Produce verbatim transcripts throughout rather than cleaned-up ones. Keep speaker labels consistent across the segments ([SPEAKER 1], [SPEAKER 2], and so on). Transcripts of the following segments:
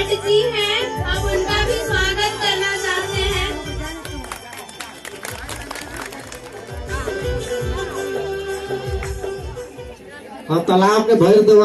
[SPEAKER 1] भट्ट जी हैं, अब उनका भी स्वागत करना चाहते हैं।
[SPEAKER 2] और तालाब के भर देवा।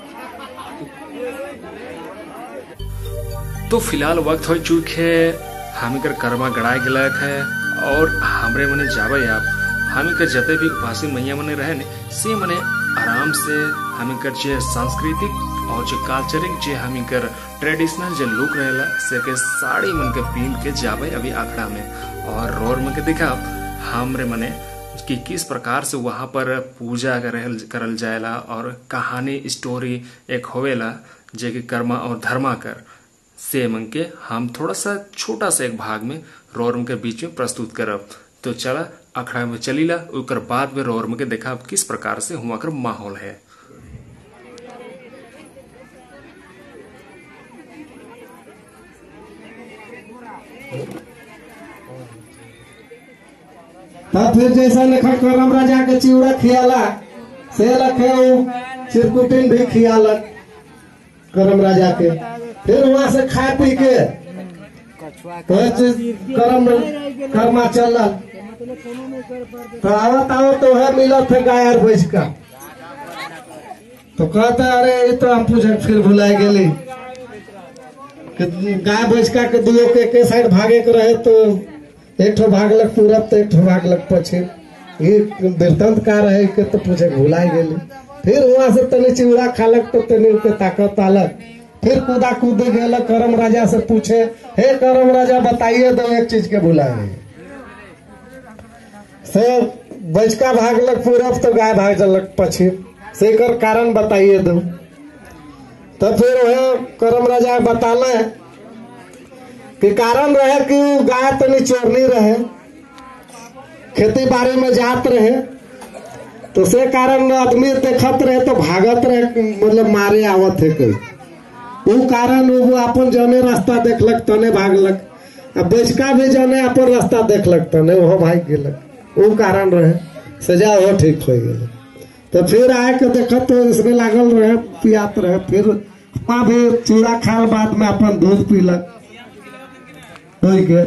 [SPEAKER 3] तो फिलहाल वक्त हो चुके हम कर कर्मा गड़ाए गलक है और हमरे मने जावे आप हम कर जते भी उपासी मैया मने रहे ने से मने आराम से हम कर जे सांस्कृतिक और जो कल्चरिक जे हम कर ट्रेडिशनल जो लुक रहेला से के साड़ी मन के पहन के जावे अभी आखड़ा में और रोर में के दिखा हमरे मने कि किस प्रकार से वहाँ पर पूजा करल जाएला और कहानी स्टोरी एक होवेला जे कि कर्मा और धर्मा कर से मन के हम थोड़ा सा छोटा सा एक भाग में रोरम के बीच में प्रस्तुत करब। तो चला अखड़ा में चलीला उकर बाद में रोरम के देखा किस प्रकार से हुआ कर माहौल है।
[SPEAKER 2] तब फिर जैसा लेखा करम राजा के चिवड़ा खियाला से लखे चिरकुटिन भी खियाला करम राजा के। फिर वहां से खा पी के करम कर्मा चल तो आवत आओ तो है मिला थे गाय और भैंस का। तो कहते अरे ये तो हम पूछे फिर भुला गए गाय भैंस का के दुओ के, के साइड भागे के रहे तो एक ठो भागलक पूरब तो एक ठो भागलक पश्चिम। ये वृत्तांत का रहे के तो पूछे भुलाई गए। फिर वहां से तनी चिवड़ा खालक तो तनी के ताकत आलक। फिर कूदा कूद गए करम राजा से पूछे हे करम राजा बताइए दो एक चीज के भुला गए से बैचका भागलक पूरब तो गाय भाग जलक पश्चिम से कर कारण बताइए दो। तो फिर वह करम राजा बताले कि कारण रहे कि गाय तनी चोरनी रहे खेती बाड़ी में जात रहे तो से कारण आदमी देखत रहे तो भागत रहे मतलब मारे आवत है कोई वो कारण वो अपन जने रास्ता देखलक तने भागलक। अब बेचका भी जने अपन रास्ता देखलक तने वो भाग गेलक वो कारण रहे सजा हो ठीक हो गए। तो फिर आए के देखत तो इसमें लागल रहे पियात रहे। फिर वहाँ भी चूड़ा खाल बाद में अपन दूध पीलक धोई के।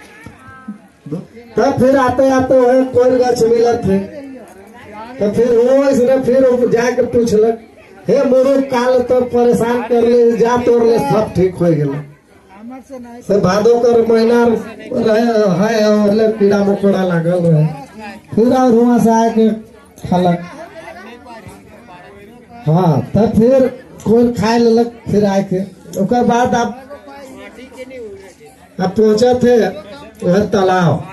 [SPEAKER 2] तो फिर आते आते वह कोई गछ मिलत है तो फिर वो इसने फिर जाके पूछलक हे मुरुख काल तो परेशान कर ले जा तोड़ ले सब ठीक हो गए। से भादो कर महीना रहे है और कीड़ा मकोड़ा लागल रहे। फिर और वहां से आए के खालक हाँ तब फिर कोई खाए लेलक। फिर आए के उसके बाद आप अब पहुंचे थे वह तालाब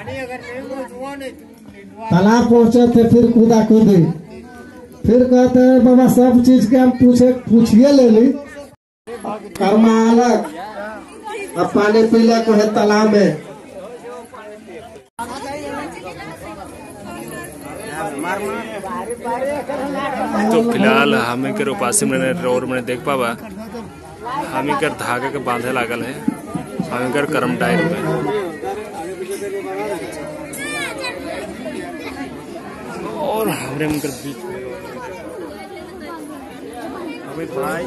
[SPEAKER 2] तालाब पहुंचे थे। फिर कूदा कूदी फिर कहते हैं बाबा सब चीज के हम पूछे पूछिए ले ली कर्मा अलग अब पानी पीले को है तालाब में।
[SPEAKER 3] तो फिलहाल हमें कर उपासी में रोर में देख पावा हमें कर धागे के बांधे लागल है हमें कर कर्म टाइम में और हमरे में कर बीच में अमित भाई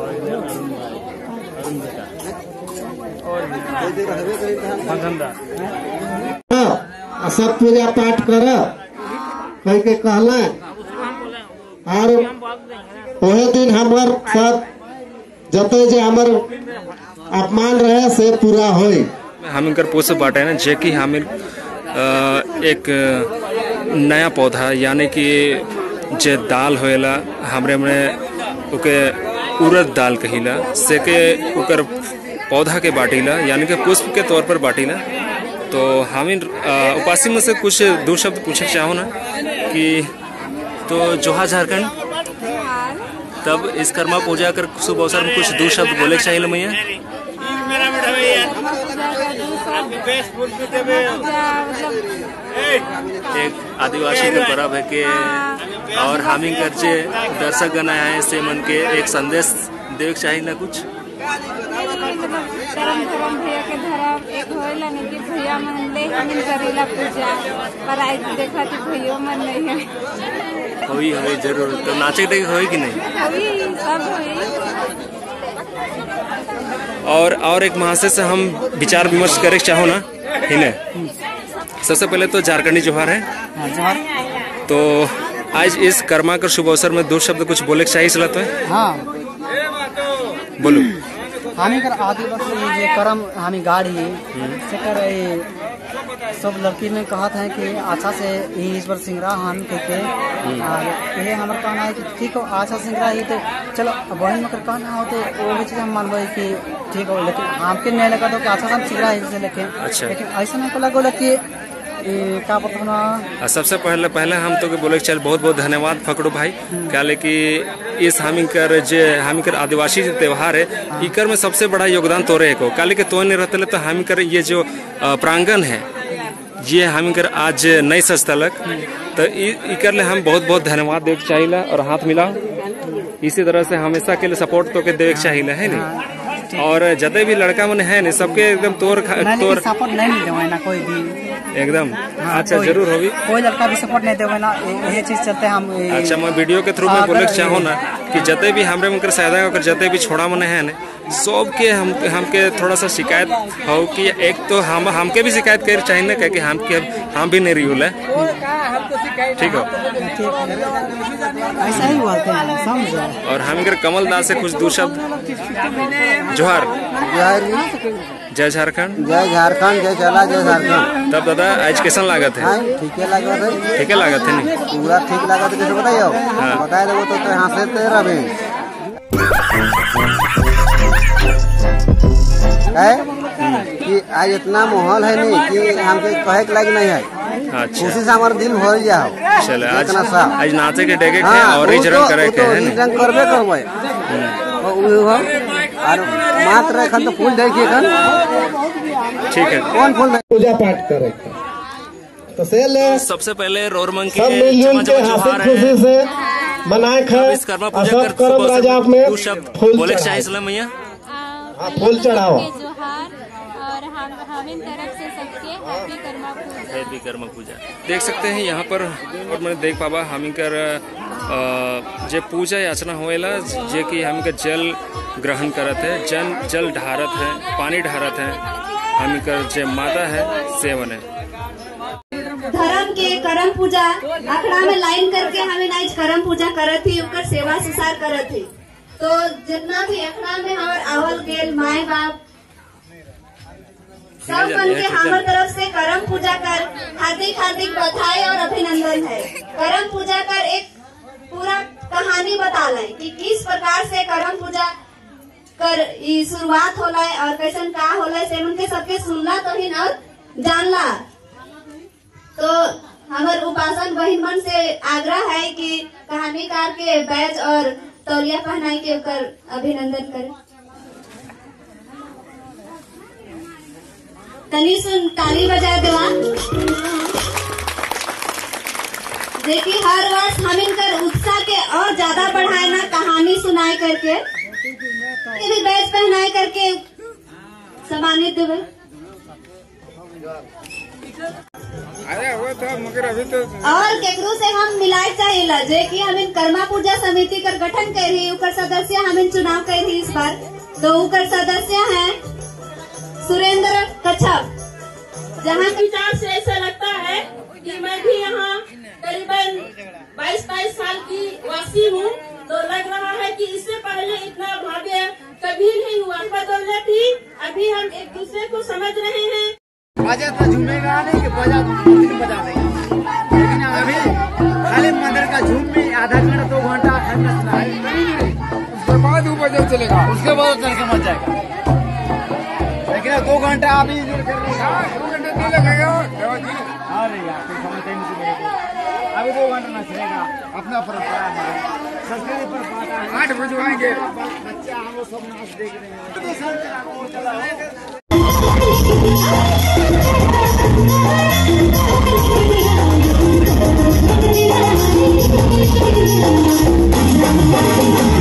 [SPEAKER 2] और सब पूजा पाठ कर कह के कहला और वही दिन हमार सब जते जे हमर अपमान रहे से पूरा होई।
[SPEAKER 3] हम कर पोसे बाटे ना जे कि हम एक नया पौधा यानी कि जे दाल होएला हमरे में ओके उड़द दाल कहिला से के ओकर पौधा के बाटीला यानी कि पुष्प के तौर पर बाटीला। तो हम उपासी में से कुछ दो शब्द पूछना चाहो ना कि तो जोहा झारखंड तब इस कर्मा पूजा कर शुभ अवसर में कुछ दो शब्द बोले चाहिए मैया। एक आदिवासी का पर्व है कि और हामी कर जे दर्शक गण आए से मन के एक संदेश देख चाहिए ना कुछ
[SPEAKER 4] धर्म धर्म भैया के धर्म एक होइला नहीं कि भैया मन ले हम करेला पूजा पर आज देखा कि भैया मन नहीं है
[SPEAKER 3] होई होई जरूर। तो नाचे के होई कि नहीं
[SPEAKER 4] होई सब होई।
[SPEAKER 3] और और एक महाशय से हम विचार विमर्श करे चाहो ना इन्हें। सबसे पहले तो झारखंडी जोहार है। तो आज इस कर्मा कर शुभ अवसर में दो शब्द कुछ बोले चाहिए सला तो है?
[SPEAKER 5] हाँ
[SPEAKER 3] बोलो।
[SPEAKER 5] हामी कर आदिवासी ये कर्म हामी गाड़ी से कर सब लड़की ने कहा था कि अच्छा से ईश्वर सिंगरा हम के ये हमारा कहना है कि ठीक हो अच्छा सिंगरा ही तो चलो बहन में कर कहना हो तो वो भी चीज़ हम मानबे कि ठीक हो, लेकिन हमके नहीं लगा तो कि अच्छा से हम सिंगरा ही लेकिन
[SPEAKER 3] अच्छा।
[SPEAKER 5] लेकिन ऐसा नहीं लगा कि का पता।
[SPEAKER 3] सबसे पहले पहले हम तो बोले चल बहुत बहुत धन्यवाद फकड़ो भाई क्या कि इस हामिकर जे हामिकर आदिवासी जो त्यौहार है इकर में सबसे बड़ा योगदान तोरे को काले के तो नहीं रहते तो हामिकर ये जो प्रांगण है ये हामिकर आज नहीं सजतलक तो इकर ले हम बहुत बहुत धन्यवाद दे चाहिए और हाथ मिला इसी तरह से हमेशा के लिए सपोर्ट तो के दे चाहिए है नहीं। और जदे भी लड़का मन है नहीं सबके एकदम तोर तोर
[SPEAKER 5] सपोर्ट नहीं मिले ना कोई भी
[SPEAKER 3] एकदम। अच्छा जरूर होगी
[SPEAKER 5] कोई लड़का भी सपोर्ट नहीं देवे ना ये चीज चलते हम।
[SPEAKER 3] अच्छा मैं वीडियो के थ्रू में बोले चाहो ना कि जते भी हमरे मन कर सहायता कर जते भी छोड़ा मन है ना सब के हम हमके थोड़ा सा शिकायत हो कि एक तो हम हमके भी शिकायत कर चाहिए ना क्योंकि हम के हम भी नहीं रियूल है ठीक हो
[SPEAKER 5] ऐसा ही बोलते हैं समझो।
[SPEAKER 3] और हम इधर कमल दास से कुछ दो शब्द जोहार। जय झारखंड
[SPEAKER 6] जय झारखंड जय चला जय झारखंड।
[SPEAKER 3] तब दादा आज कैसन लागत है?
[SPEAKER 6] ठीक है लागत है
[SPEAKER 3] ठीक है लागत है नहीं
[SPEAKER 6] पूरा ठीक लागत है कैसे बताइयो बताए देबो तो यहाँ से तेरा भी है कि आज इतना माहौल है नहीं कि हमके कहे के लायक नहीं है।
[SPEAKER 3] अच्छा
[SPEAKER 6] खुशी से हमारा दिल भर जाओ।
[SPEAKER 3] चले आज
[SPEAKER 6] इतना सा
[SPEAKER 3] आज नाचे के डेगे के
[SPEAKER 6] हाँ,
[SPEAKER 3] और इस रंग करे के है
[SPEAKER 6] नहीं रंग करबे करबे और मात्र एखन तो फूल देखिए एखन
[SPEAKER 3] ठीक है
[SPEAKER 6] कौन फूल
[SPEAKER 2] पूजा पाठ करे तो से ले
[SPEAKER 3] सबसे पहले रोरमंग
[SPEAKER 2] सब मिलजुल के हंसी खुशी से मनाए खे
[SPEAKER 3] कर्मा
[SPEAKER 2] और
[SPEAKER 3] पूजा
[SPEAKER 2] सब कर्म राजा
[SPEAKER 3] कर
[SPEAKER 2] में
[SPEAKER 3] दो शब्द
[SPEAKER 2] फूल
[SPEAKER 3] बोले
[SPEAKER 2] चढ़ाओ।
[SPEAKER 3] चाहिए सलाम मैया
[SPEAKER 2] हाँ फूल चढ़ाओ
[SPEAKER 4] जोहार और हम हमें तरफ से सबके हैप्पी कर्मा पूजा।
[SPEAKER 3] हैप्पी कर्मा पूजा देख सकते हैं यहाँ पर और मैंने देख पावा हमिकर जे पूजा याचना होएला जे कि हमिकर जल ग्रहण करत है जन जल ढारत है पानी ढारत है हमिकर जे माता है सेवन है
[SPEAKER 1] धर्म के करम पूजा अखड़ा में लाइन करके हमें आज करम पूजा करत थी उनकर सेवा सुसार करत थी। तो जितना भी अखड़ा में हमार आवल गेल माए बाप सब बन के हमार तरफ से करम पूजा कर हार्दिक हार्दिक बधाई और अभिनंदन है। करम पूजा कर एक पूरा कहानी बता लें कि किस प्रकार से करम पूजा कर शुरुआत होला और कैसन का होला से उनके सबके सुनला तो ही और जानला। तो हमार उपासन बहन मन से आग्रह है कि कहानीकार के बैज और तौलिया पहनाई के ऊपर अभिनंदन करें। तनी सुन ताली बजा देवा देखिए हर वर्ष हम इनकर उत्साह के और ज्यादा बढ़ाए ना कहानी सुनाए करके भी बैज पहनाए करके सम्मानित देवे।
[SPEAKER 7] अरे वो तो मगर अभी तो
[SPEAKER 1] और केकरो से हम मिलाए चाहिए जे कि हम कर्मा पूजा समिति का गठन करी उकर सदस्य हम चुनाव करी इस बार। तो उकर सदस्य हैं सुरेंद्र कच्छप जहाँ
[SPEAKER 8] विचार से ऐसा लगता है कि मैं भी यहाँ करीबन बाईस बाईस साल की वासी हूँ। तो लग रहा है कि इससे पहले इतना भव्य कभी नहीं हुआ। बदौलत ही अभी हम एक दूसरे को समझ रहे हैं।
[SPEAKER 5] बाजा तो झूमेगा नहीं कि बाजा मंदिर बजा देगा, लेकिन अभी खाली मंदिर का झूम में आधा घंटा दो घंटा नचना है
[SPEAKER 7] उसके बाद वो बजा चलेगा
[SPEAKER 5] उसके बाद उधर समझ जाएगा। लेकिन दो घंटा अभी
[SPEAKER 7] दो घंटे नहीं लगेगा।
[SPEAKER 5] अरे यार अभी दो घंटा नचेगा अपना परंपरा है संस्कृति पर
[SPEAKER 7] आठ बजवाएंगे
[SPEAKER 5] बच्चा हम लोग सब नाच देख रहे हैं।
[SPEAKER 1] Thank you.